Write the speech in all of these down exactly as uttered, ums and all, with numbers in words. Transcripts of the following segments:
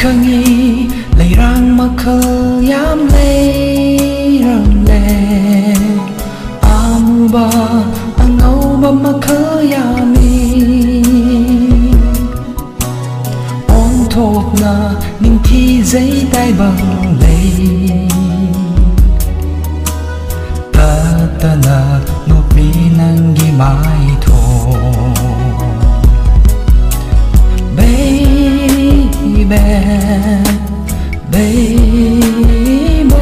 khanghi lay rang makhal yam lay ram le amuba angau ba makhal yami on thok na ning thi giấy tay bằng lay ta ta na nộp mi nang gi mai tho baby baby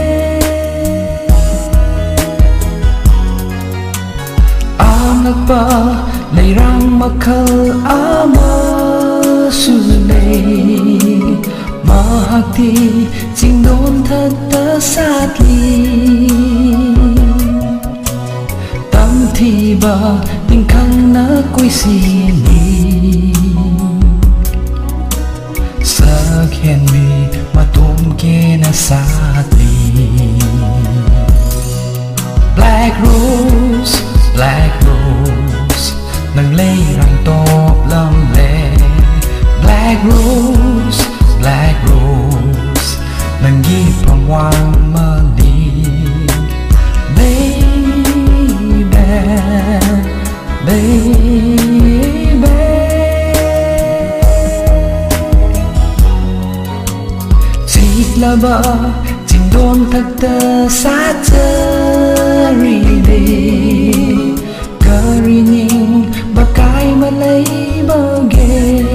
anakpa lay rang makhal ama sunay mahakti jingnon thật ta sát ly tâm thi ba tình khăng na quay xì ly sa khen mi mà tôm kê na sát ly black rose black rose nang lay rang top lam le black rose black rose nang gi phong wang ma li baby baby chỉ là ba chính đôn thật tơ sát tơ ri đi kari ning ba kai ma lấy ba ghê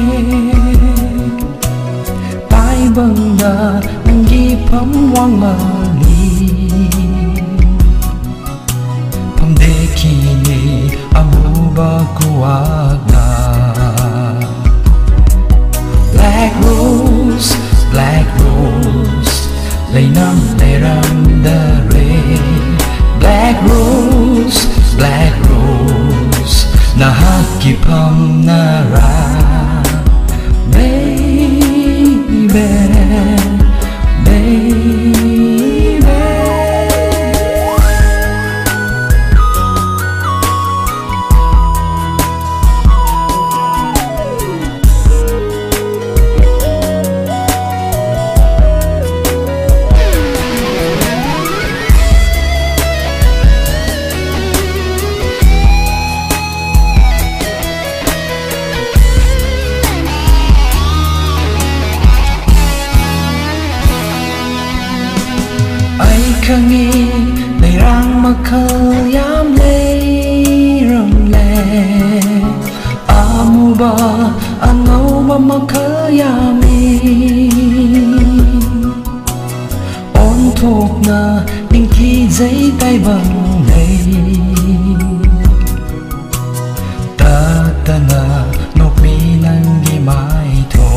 tai băng đà nang gi phấm wang ma li phấm de khi ni amu ba kuagna black rose black rose lay nam lay ram da re black rose black rose na haki pham na ra baby baby khanghi lay rang makhal yam lay ram le amuba angau ba makhal yami on thok na ning thi giấy tay bằng lay ta ta na nộp mi nang gi mai tho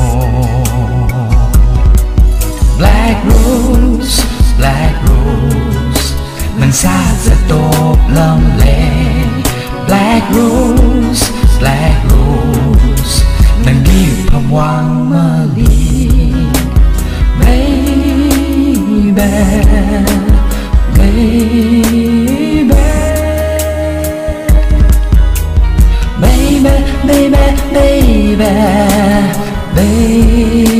black rose black rose nang xa ra top lam le black rose black rose nang gi pham wang ma li baby baby baby baby baby baby